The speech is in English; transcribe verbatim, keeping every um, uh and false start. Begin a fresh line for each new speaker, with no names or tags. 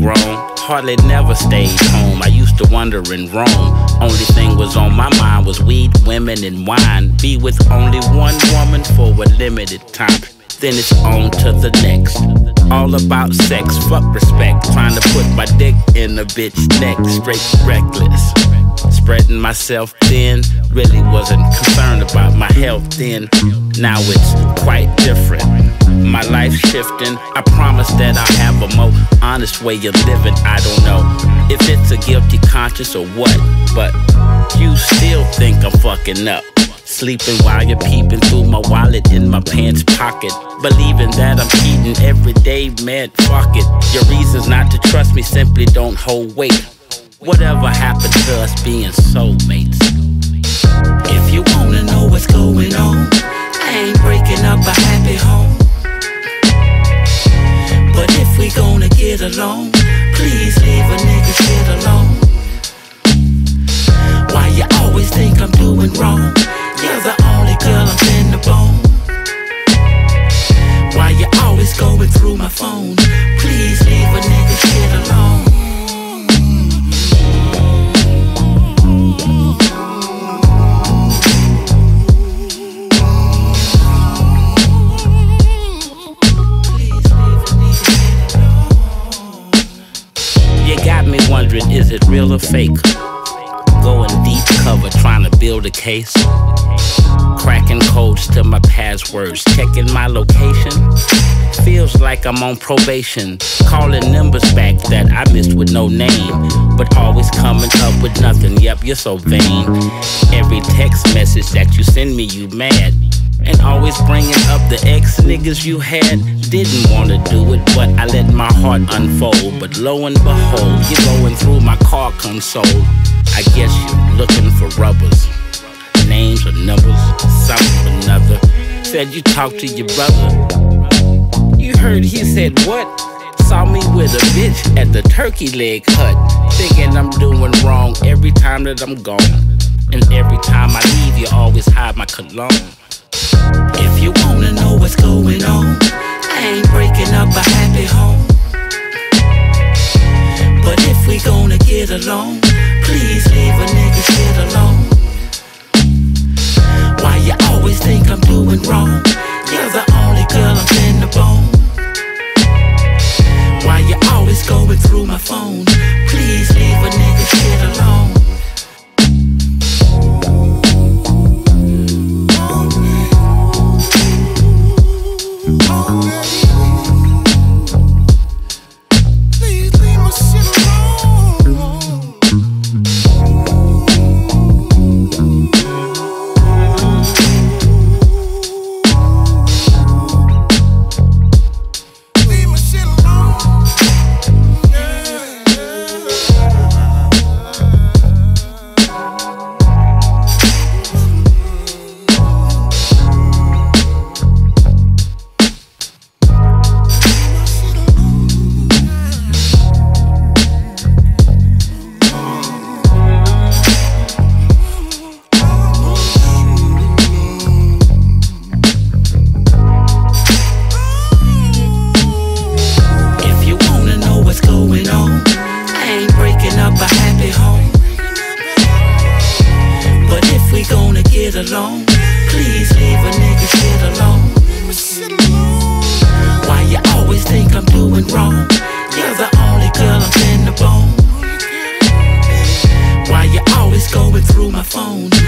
grown, hardly never stayed home. I used to wander and roam. Only thing was on my mind was weed, women, and wine. Be with only one woman for a limited time, then it's on to the next. All about sex, fuck respect. Trying to put my dick in a bitch's neck, straight reckless. Spreading myself thin, really wasn't concerned about my health then. Now it's quite different. My life shifting. I promise that I'll have a more honest way of living. I don't know if it's a guilty conscience or what, but you still think I'm fucking up. Sleeping while you're peeping through my wallet in my pants pocket, believing that I'm cheating every day, man, fuck it. Your reasons not to trust me simply don't hold weight. Whatever happened to us being soulmates? If you wanna know what's going on, I ain't breaking up a happy home. But if we gonna get along, please leave a nigga shit alone. Why you always think I'm doing wrong? You're the only girl I'm in the bone. Why you always going through my phone? Please leave a nigga shit alone. You got me wondering, is it real or fake? Going deep cover, trying to build a case. Cracking codes to my passwords, checking my location. Feels like I'm on probation. Calling numbers back that I missed with no name, but always coming up with nothing. Yep, you're so vain. Every text message that you send me, you mad. And always bringing up the ex-niggas you had. Didn't wanna do it, but I let my heart unfold. But lo and behold, you're going through my car console. I guess you're looking for rubbers, names or numbers, something or another. Said you talked to your brother. You heard he said what? Saw me with a bitch at the turkey leg hut. Thinking I'm doing wrong every time that I'm gone. And every time I leave, you always hide my cologne. If you wanna know what's going on, I ain't breaking up a happy home. But if we gonna get along, please leave a nigga shit alone. Why you always think I'm doing wrong? You're the only girl I'm in the bone. Why you always going through my phone? Please leave a nigga shit alone. Alone, please leave a nigga shit alone. Why you always think I'm doing wrong? You're the only girl I'm in the bone. Why you always going through my phone?